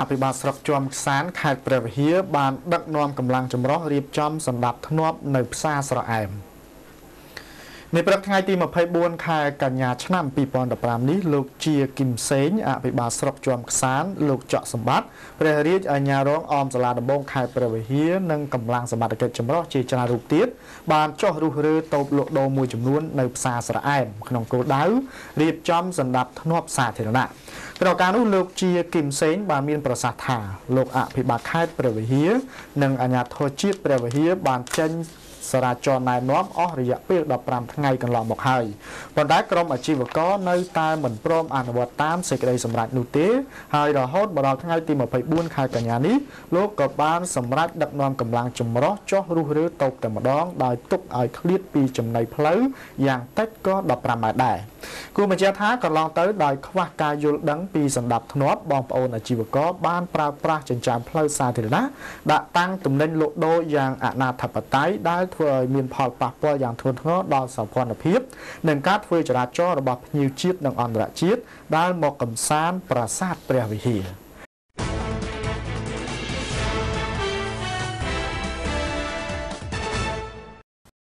ភិបាលស្រុកជាំខ្សានខេត្តព្រះវិហារបានដឹកនាំកម្លាំងចម្រុះរៀបចំសម្ដាប់ធ្នាប់នៅផ្សារស្រអែមនៅព្រឹកថ្ងៃទី24ខែកញ្ញាឆ្នាំ2015នេះលោកជាគឹមសេងអភិបាលស្រុកជាំខ្សានលោកចកសម្បត្តិព្រះរាជអាជ្ញារងអមសាលាដំបងខេត្តព្រះវិហារនិងកម្លាំងសមត្ថកិច្ចចម្រុះជាច្រើនរូបទៀតបានចុះរុះរើតូបលក់ដូរមួយចំនួននៅផ្សារស្រអែមក្នុងគោលដៅរៀបចំសម្ដាប់ធ្នាប់សាធារណៈក្រោយការនោះលោកជាគឹមសេងបានមានប្រសាសន៍ថាលោកអភិបាលខេត្តព្រះវិហារនិងអាជ្ញាធរជាតិព្រះវិហារបានចេញសារាចរណែនាំអស់រយៈពេល15ថ្ងៃកន្លងមកហើយប៉ុន្តែក្រុមអាជីវករនៅតែមិនព្រមអនុវត្តតាមសេចក្តីសម្រេចនោះទេហើយរហូតដល់ថ្ងៃទី24ខែកញ្ញានេះលោកក៏បានសម្រេចដឹកនាំកម្លាំងចម្រុះចុះរុះរើតូបតែម្ដងដោយទុកឲ្យឃ្លាតពីចំណីផ្លូវយ៉ាងតិចក៏15ម៉ែត្រដែរគូបញ្ជាក់ថាកន្លងទៅដោយខ្វះការយល់ដឹងពីសម្ដាប់ធ្នាប់បងប្អូនអាជីវករបានប្រើប្រាស់ចិញ្ចើមផ្លូវសាធារណៈដាក់តាំងទំនិញលក់ដូរយ៉ាងអនាធិបតេយ្យដែលធ្វើឲ្យមានផលប៉ះពាល់យ៉ាងធ្ងន់ធ្ងរដល់សោភ័ណភាពនិងការធ្វើចរាចរណ៍របស់ភ្ញៀវជាតិនិងអន្តរជាតិដែលមកកំសាន្តប្រាសាទព្រះវិហារ